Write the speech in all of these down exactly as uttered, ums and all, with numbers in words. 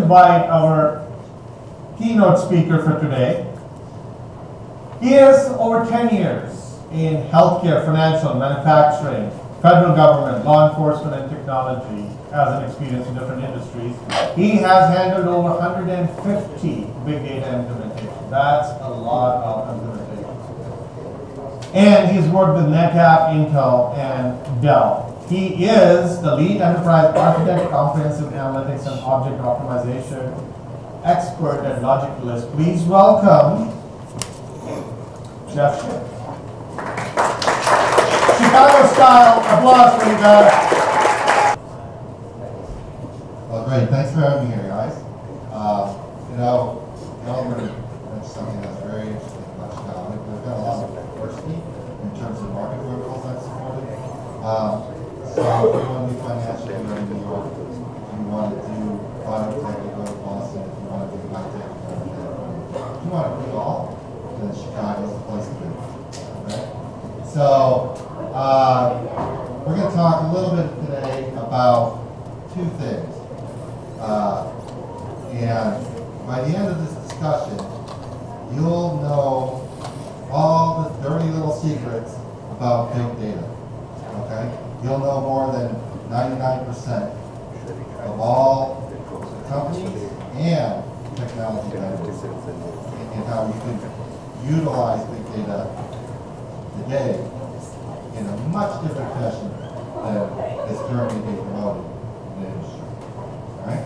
invite our keynote speaker for today. He has over ten years in healthcare, financial, manufacturing, federal government, law enforcement, and technology as an experience in different industries. He has handled over one hundred fifty big data implementations. That's a lot of implementations. And he's worked with NetApp, Intel, and Dell. He is the lead enterprise architect, comprehensive analytics, and object optimization expert at Logicalis. Please welcome Jeff Chien. Chicago style applause for you guys. Well, great. Thanks for having me here, guys. Uh, you know, development is something that's very interesting about Chicago. We've got a lot of diversity in terms of market verticals I've supported. Um, so if you want to be financial, you go to New York. If you want to do product tech, you go to Boston. If you want to do high tech, you go to California. If you want to do it all, then Chicago's the place to be. Okay? So uh, we're going to talk a little bit today about two things. Uh, and by the end of this discussion, you'll know all the dirty little secrets about big data. Okay? You'll know more than ninety-nine percent of all the companies and technology vendors and how you can utilize big data today in a much different fashion than is currently being promoted in the industry. All right?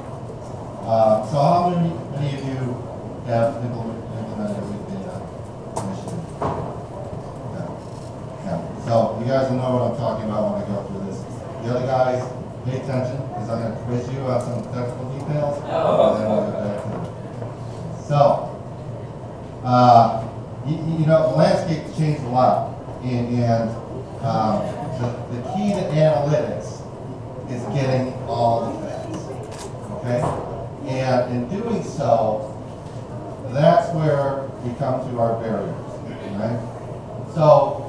Uh, so how many, many of you have implement, implemented a big data initiative? Okay. Yeah. So you guys will know what I'm talking about when I go through this. The other guys, pay attention, because I'm going to quiz you on some technical details, and then we'll get back to it. So, uh, you, you know, the landscape's changed a lot, and, and um, the, the key to analytics is getting all the facts, okay? And in doing so, that's where we come to our barriers, right? So,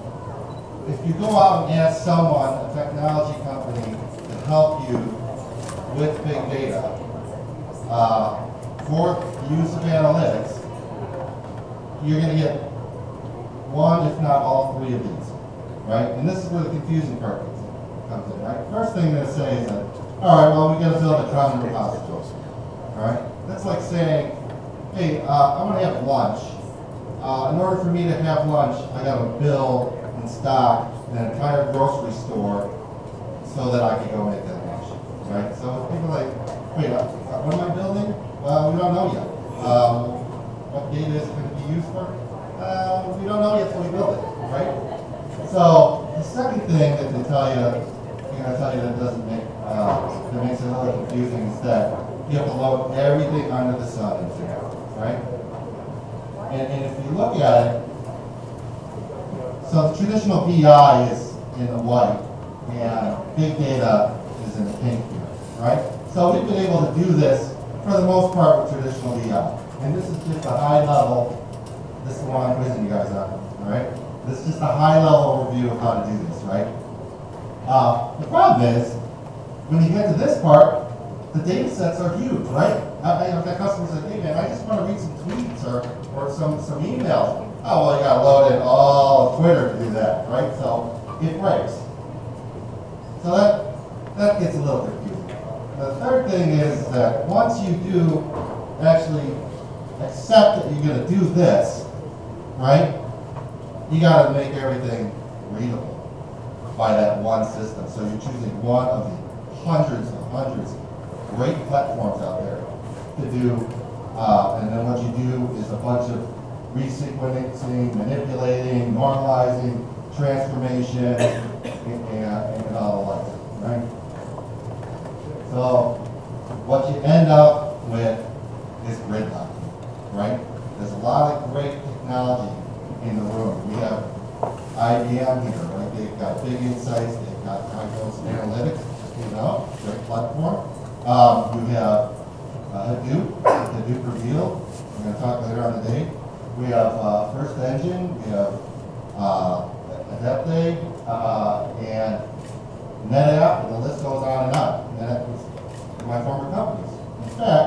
if you go out and ask someone, a technology company, to help you with big data uh, for use of analytics, you're going to get one, if not all three of these, right? And this is where the confusing part comes in, right? First thing they're going to say is that, all right, well, we got to build a common repository, all right? That's like saying, hey, uh, I'm going to have lunch. Uh, in order for me to have lunch, I got to build and stock an entire grocery store so that I can go make that lunch, right? So people are like, wait, uh, what am I building? Well, we don't know yet. Um, what data is it going to be used for? Uh, we don't know yet until we build it, right? So the second thing that they tell you, they're going to tell you that doesn't make, uh, that makes it a little confusing is that you have to load everything under the sun into it, right? And, and if you look at it, so the traditional B I is in the white, and big data is in the pink here, right? So we've been able to do this for the most part with traditional B I. And this is just a high level, this is the one I'm quizzing you guys on, all right? This is just a high level overview of how to do this, right? Uh, the problem is, when you get to this part, the data sets are huge, right? I, I have that customer said, hey man, I just want to read some tweets or, or some, some emails. Oh, well, you got to load in all of Twitter to do that, right? So it breaks. So that, that gets a little confusing. The third thing is that once you do actually accept that you're going to do this, right, you got to make everything readable by that one system. So you're choosing one of the hundreds and hundreds of great platforms out there to do, uh, and then what you do is a bunch of resequencing, manipulating, normalizing, transformation, and, and, and all the like, right? So what you end up with is gridlock, right? There's a lot of great technology in the room. We have I B M here, right? They've got big insights, they've got high-dose analytics, you know, great platform. Um, we have uh, Hadoop, Hadoop Reveal. We're going to talk later on the day. We have uh, First Engine, we have uh, Adaptive, uh, and NetApp, and the list goes on and on. And that was my former companies. In fact,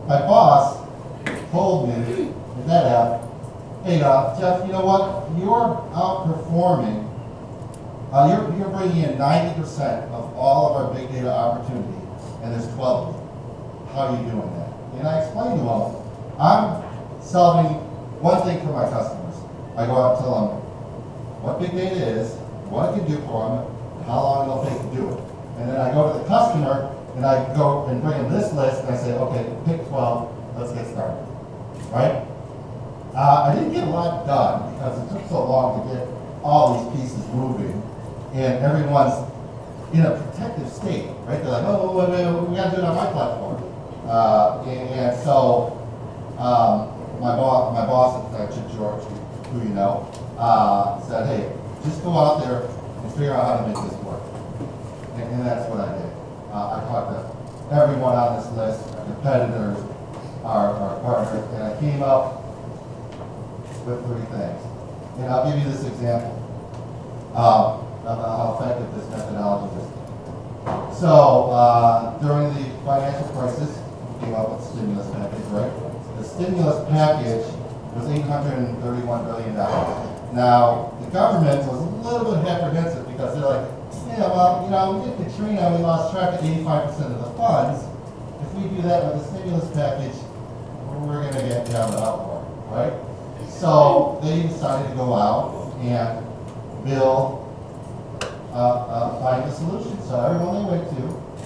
my boss told me in that app, hey, uh, Jeff, you know what? You're outperforming, uh, you're, you're bringing in ninety percent of all of our big data opportunity, and there's twelve of them. How are you doing that? And I explained to him, I'm solving one thing for my customers. I go out and tell them what big data is, what it can do for them, how long it'll take to do it. And then I go to the customer, and I go and bring them this list, and I say, okay, pick twelve, let's get started, right? Uh, I didn't get a lot done because it took so long to get all these pieces moving, and everyone's in a protective state, right? They're like, oh, wait, wait, wait, we got to do it on my platform. Uh, and, and so um, my boss, my boss at uh, George, who you know, uh, said, hey, just go out there and figure out how to make this work. And, and that's what I did. Uh, I talked to everyone on this list, our competitors, our, our partners, and I came up with three things. And I'll give you this example um, of how effective this methodology is. So uh, during the financial crisis, we came up with the stimulus package, right? The stimulus package was eight hundred thirty-one billion dollars. Now, the government was a little bit apprehensive because they're like, yeah, well, you know, we did Katrina, we lost track of eighty-five percent of the funds. If we do that with the stimulus package, we're going to get down the outpour, right? So they decided to go out and build, uh, uh, find a solution. So everyone they went to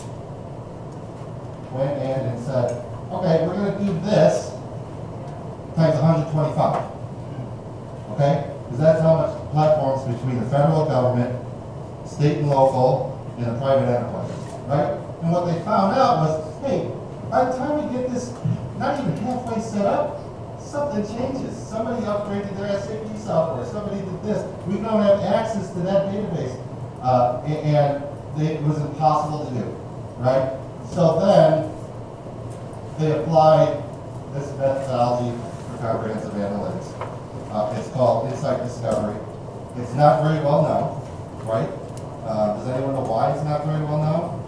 went in and said, okay, we're going to do this times one hundred twenty-five. Okay? Because that's how much platforms between the federal government, state and local, and the private enterprises, right? And what they found out was, hey, by the time we get this not even halfway set up, something changes. Somebody upgraded their S A P software. Somebody did this. We don't have access to that database. Uh, and they, it was impossible to do, right? So then they applied this methodology for comprehensive analytics. Uh, it's called Insight Discovery. It's not very well known, right? Uh, does anyone know why it's not very well known?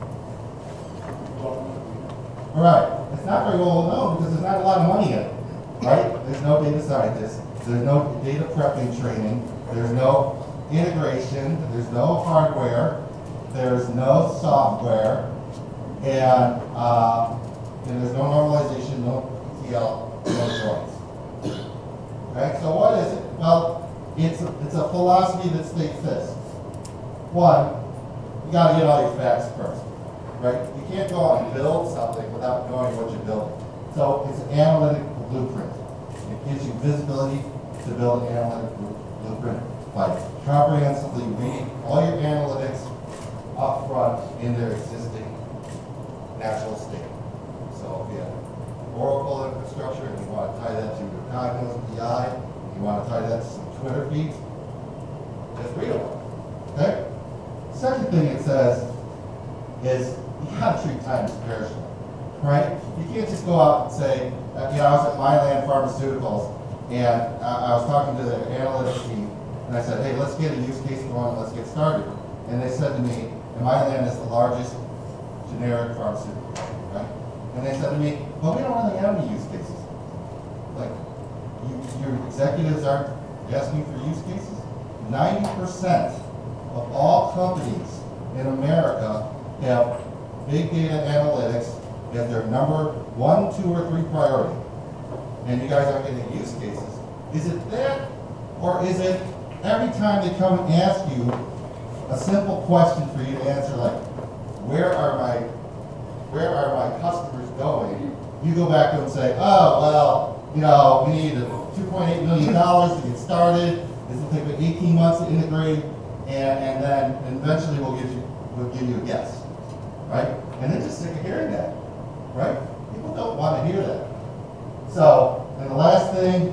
All right. It's not very well known because there's not a lot of money in it. Right? There's no data scientists, there's no data prepping training, there's no integration, there's no hardware, there's no software, and, uh, and there's no normalization, no E T L, no joins. Okay, so what is it? Well, it's a, it's a philosophy that states this. One, you got to get all your facts first, right? You can't go out and build something without knowing what you're building. So it's an analytic blueprint. It gives you visibility to build an analytic blueprint by comprehensively reading all your analytics up front in their existing natural state. So if you have Oracle infrastructure and you want to tie that to your Cognos P I, you want to tie that to some Twitter feeds, just read them. Okay? Second thing it says is you got to treat time as perishable. Right? You can't just go out and say, uh, you know, I was at Mylan Pharmaceuticals, and uh, I was talking to the analytics team, and I said, hey, let's get a use case going, let's get started. And they said to me, and Mylan is the largest generic pharmaceutical, right? And they said to me, well, we don't really have any use cases. Like, you, your executives aren't asking for use cases? ninety percent of all companies in America have big data analytics as their number one, two, or three priority. And you guys aren't getting use cases. Is it that, or is it every time they come and ask you a simple question for you to answer, like, where are my, where are my customers going? You go back to them and say, oh, well, you know, we need two point eight million dollars to get started. This will take about eighteen months to integrate, and, and then eventually we'll give you, we'll give you a yes, right? And they're just sick of hearing that. Right? People don't want to hear that. So, and the last thing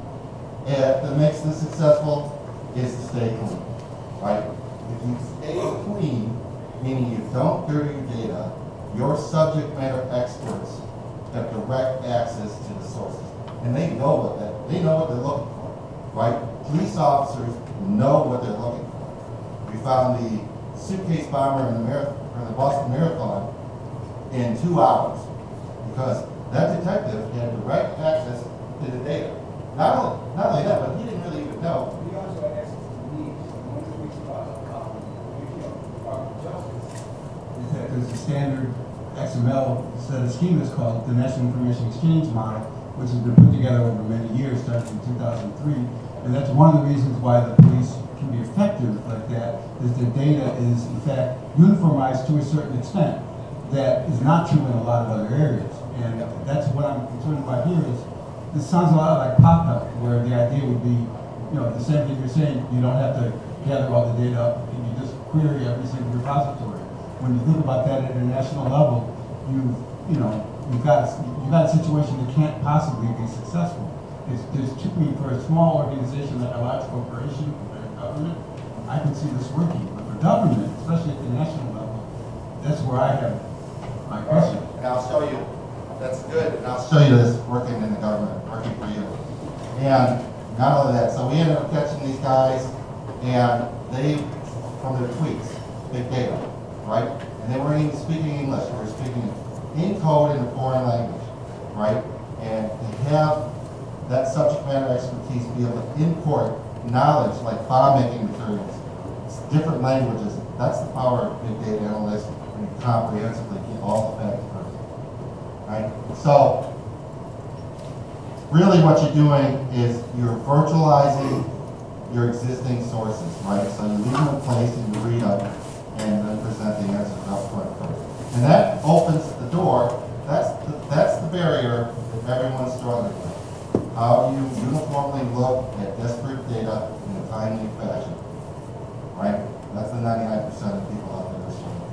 uh, that makes this successful is to stay clean. Right? If you stay clean, meaning you don't dirty your data, your subject matter experts have direct access to the sources. And they know what that, they know what they're looking for. Right? Police officers know what they're looking for. We found the suitcase bomber in the, Mar- or the Boston Marathon in two hours. Because that detective had direct access to the data. Not only, not only that, but he didn't really even know. He also had access to the needs. One of the things about um, Department of Justice is that there's a standard X M L set of schemas called the National Information Exchange Model, which has been put together over many years, starting in two thousand three. And that's one of the reasons why the police can be effective like that, is the data is, in fact, uniformized to a certain extent. That is not true in a lot of other areas. And that's what I'm concerned about here is, this sounds a lot like pop-up, where the idea would be, you know, the same thing you're saying, you don't have to gather all the data up and you just query every single repository. When you think about that at a national level, you, you know, you've got, you've got a situation that can't possibly be successful. It's, there's typically for a small organization like a large corporation or a government, I can see this working. But for government, especially at the national level, that's where I have my question. And I'll show you, that's good, and I'll show you this working in the government, working for you. And not only that, so we ended up catching these guys, and they, from their tweets, big data, right? And they weren't even speaking English, they were speaking in code in a foreign language, right? And they have that subject matter expertise to be able to import knowledge like file making materials, different languages. That's the power of big data analytics, when you comprehensively get all the facts first, right? So, really what you're doing is you're virtualizing your existing sources, right? So you leave them in place and you read them and then present the answers up front first. And that opens the door. That's the, that's the barrier that everyone's struggling with. How do you uniformly look at disparate data in a timely fashion, right? That's the ninety-nine percent of people out there struggling.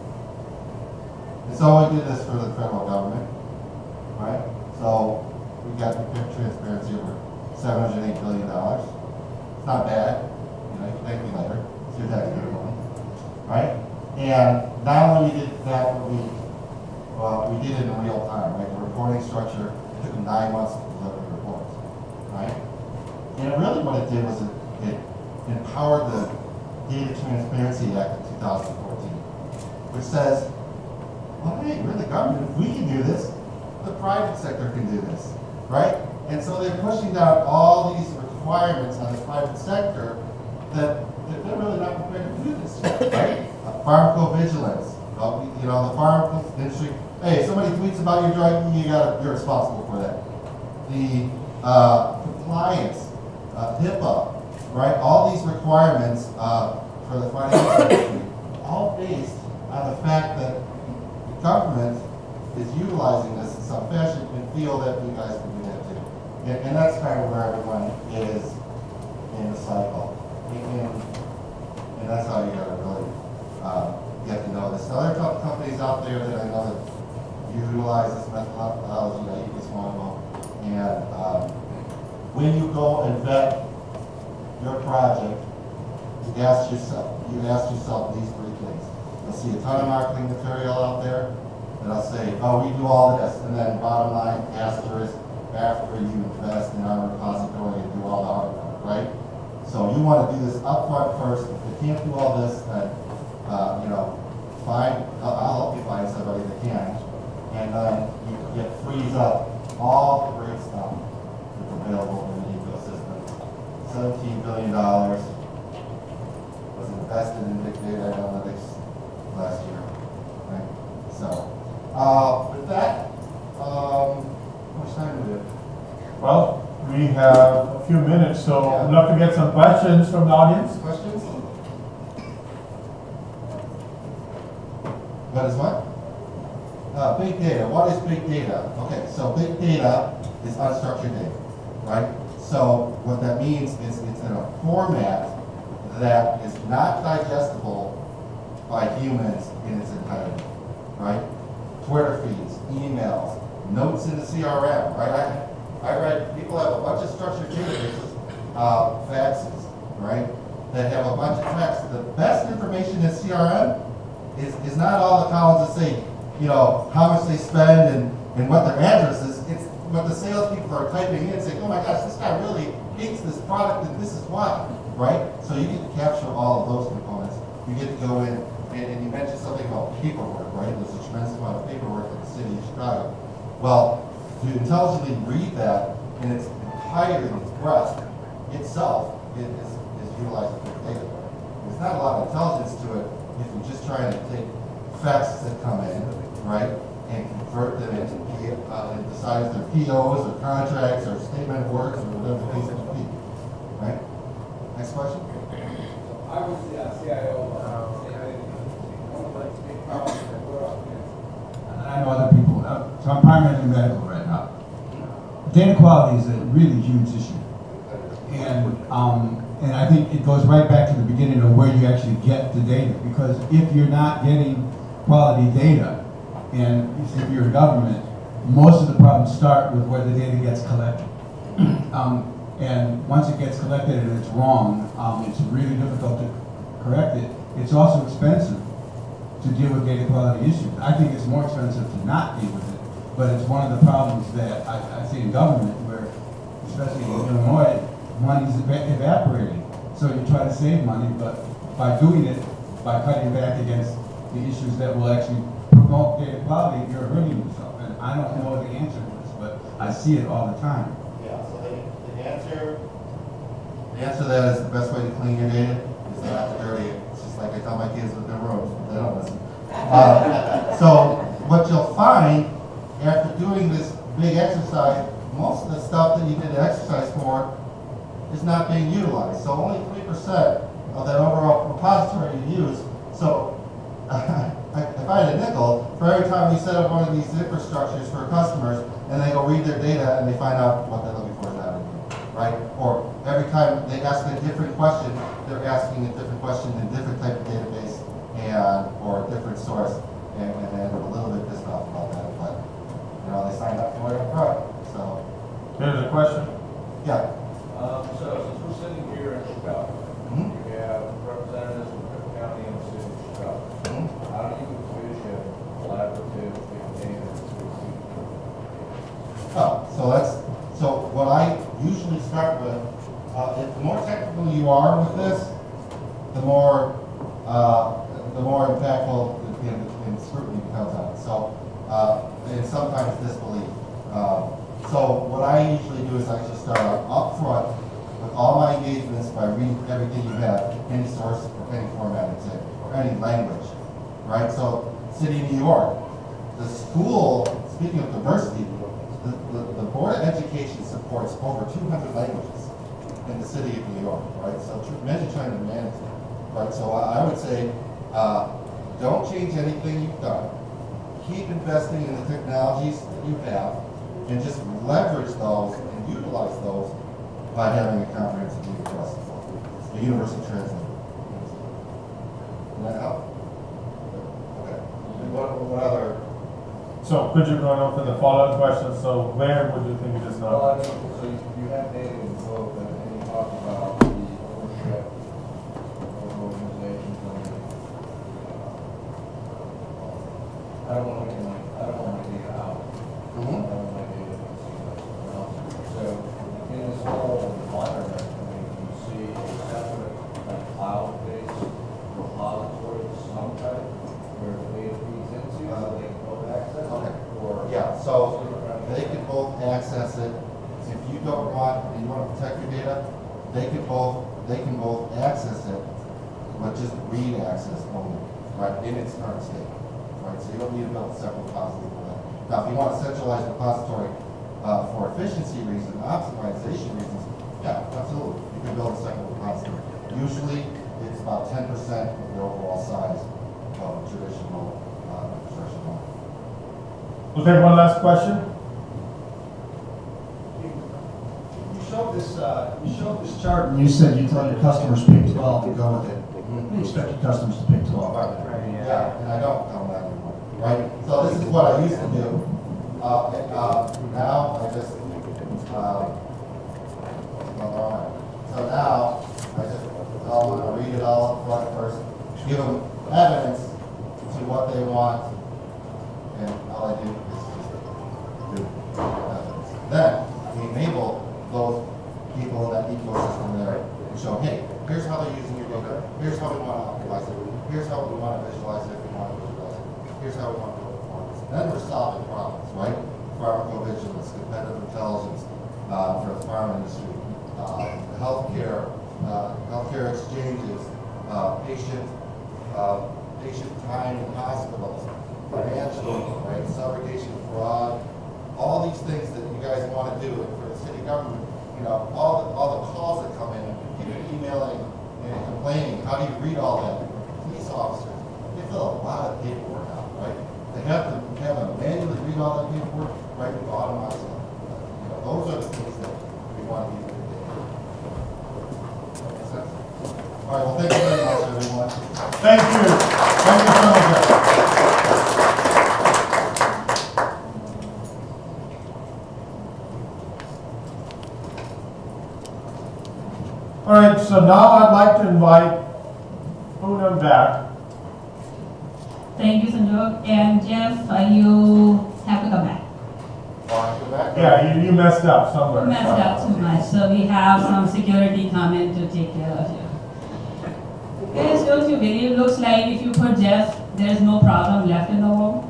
And so we did this for the federal government, right? So we got the transparency over seven hundred eight billion dollars. It's not bad, you know, you can thank me later. It's your taxpayer money, right? And not only did that, but we, well, we did it in real time, right? The reporting structure, it took them nine months to deliver the reports, right? And really what it did was it, it empowered the Data Transparency Act of two thousand fourteen, which says, well, hey, we're the government. If we can do this, the private sector can do this, right? And so they're pushing down all these requirements on the private sector that, that they're really not prepared to do this, right? Uh, pharmacovigilance, uh, you know, the farm industry. Hey, somebody tweets about your drug, you got you're responsible for that. The uh, compliance, uh, HIPAA, right? All these requirements uh, for the financial industry, all based on the fact that the government is utilizing this in some fashion and feel that you guys can do that too. And, and that's kind of where everyone is in the cycle. And, and that's how you gotta really uh, get to know this. Now, there are a couple companies out there that I know that utilize this methodology, I use one of them. And um, when you go and vet your project, you ask yourself, you ask yourself these three things. You'll see a ton of marketing material out there that'll say, oh, we do all this, and then bottom line, asterisk, after you invest in our repository and do all the hard work, right? So you want to do this up front first. If you can't do all this, then, uh, you know, find, I'll, I'll help you find somebody that can, and then you get frees up all the great stuff that's available in the ecosystem. seventeen billion dollars was invested in big data analytics last year, right? So, uh, with that, um, how much time do we have? Well, we have a few minutes, so Yeah. we'd love to get some questions from the audience. Questions? What is what? Uh, big data. What is big data? Okay, so big data is unstructured data, right? So what that means is it's in a format that is not digestible by humans in its entirety, right? Twitter feeds, emails, notes in the C R M, right? I, I read, people have a bunch of structured databases, uh, faxes, right? That have a bunch of text. The best information in C R M is, is not all the columns that say, you know, how much they spend and, and what their address is. It's what the salespeople are typing in saying, oh my gosh, this guy really hates this product and this is why, right? So you get to capture all of those components. You get to go in, and, and you mentioned something about paperwork, right? There's a tremendous amount of paperwork in the city of Chicago. Well, to intelligently read that in its entirety, its breadth itself, it is, is utilizing big data. There's not a lot of intelligence to it if you're just trying to take facts that come in, right, and convert them into P, uh, and decide if they're P Os or contracts or statement of works or whatever the case may be, right? Next question. I was the uh, C I O of uh, I know other people, uh, so I'm primarily medical right now. Data quality is a really huge issue. And, um, and I think it goes right back to the beginning of where you actually get the data. Because if you're not getting quality data, and if you're a government, most of the problems start with where the data gets collected. um, and once it gets collected and it's wrong, um, it's really difficult to correct it. It's also expensive to deal with data quality issues. I think it's more expensive to not deal with it, but it's one of the problems that I, I see in government where, especially in Illinois, money's eva evaporating. So you try to save money, but by doing it, by cutting back against the issues that will actually promote data quality, you're hurting yourself. And I don't know the answer to this, but I see it all the time. Yeah, so the, the answer, the answer to that is the best way to clean your data is not to dirty it. It's just like I tell my kids with their rooms, but they don't listen. Uh, so what you'll find after doing this big exercise, most of the stuff that you did the exercise for is not being utilized. So only three percent of that overall repository you use. So uh, if I had a nickel, for every time we set up one of these infrastructures for customers and they go read their data and they find out what they're looking for is not in here, right? Or every time they ask a different question, they're asking a different question in a different type of database and or a different source, and, and then a little bit pissed off about that, but you know, they signed up for it up front. So Here's a question. yeah. Um, so since we're sitting here in Chicago, Mm-hmm. we have representatives from Cook County and the city of Chicago. Mm-hmm. How do you envision collaborative big data to Oh, so that's so what I usually start with. Uh, if the more technical you are with this, the more uh, the more impactful the, the, the scrutiny becomes on it. So uh, and sometimes disbelief. Uh, so what I usually do is I just start out up front with all my engagements by reading everything you have, any source or any format it's in, or any language, right? So City of New York, the school. Speaking of diversity. The, the, the Board of Education supports over two hundred languages in the city of New York, right? So imagine trying to manage it, right? So I, I would say, uh, don't change anything you've done. Keep investing in the technologies that you have, and just leverage those and utilize those by having a comprehensive view across the board. A universal translator. Does that help? Okay. And what, what other? So could you go on for the follow-up question? So where would you think it is Well, I now? mean, so you, you have data in both, and then you talk about the ownership of organizations and the, uh, I don't want to get my, I don't want my data out. Mm-hmm. I don't want my data to see like someone else. So in this whole environment, I mean, you see a separate, like cloud-based repository of some type where the data feeds into, so they can both access Okay. it, or? Yeah, so they can both access it. If you don't want, you want to protect your data, they can both, they can both access it, but just read access only, right, in its current state, right? So you don't need to build a separate repository for that. Now, if you want a centralized repository uh, for efficiency reasons, optimization reasons, yeah, absolutely. You can build a second repository. Usually, it's about ten percent of the overall size of traditional uh, infrastructure model. We'll take one last question. You showed this, uh, you showed this chart and you said you tell your customers pick twelve to go with it. You expect your customers to pick twelve. Yeah, and I don't tell them that anymore, right? So this is what I used to do. Uh, uh, now I just, uh, so now I just tell them, I read it all up front first, give them evidence to what they want, and all I do is just do evidence. Then we enable those people in that ecosystem there and show, hey, here's how they're using your data, here's how we want to optimize it, here's how we want to visualize it if we want to visualize it, here's how we want to do it performance. Then we're solving problems, right? Pharmacovigilance, our industry. Uh, healthcare, uh, healthcare exchanges, uh, patient, uh, patient time in hospitals, financial, right, subrogation fraud, all these things that you guys want to do for the city government. You know, all the, all the calls that come in, people emailing and complaining. How do you read all that? Police officers, they fill a lot of paperwork out, right? They have to have them manually read all that paperwork, right? With automatic. You know, those are the things that we want to be able to do. Makes sense? All right. Well, thank you very much, everyone. Thank you. Thank you so much. All right, so now I'd like to invite Poonam back. Thank you, Sanjog. And Jeff, uh, you have to come back. Want to go back? Yeah, you, you messed up somewhere. You messed up too much, so we have some security comment to take care of you. Guys, don't you worry. It looks like if you put Jeff, there's no problem left in the room.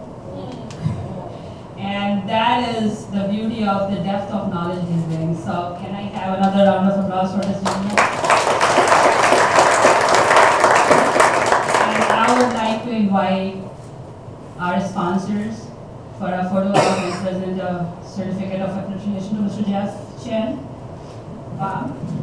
And that is the beauty of the depth of knowledge he's bringing. So can I have another round of applause for this gentleman? And I would like to invite our sponsors for a photo op and present a certificate of appreciation to Mister Jeff Chien. Bob.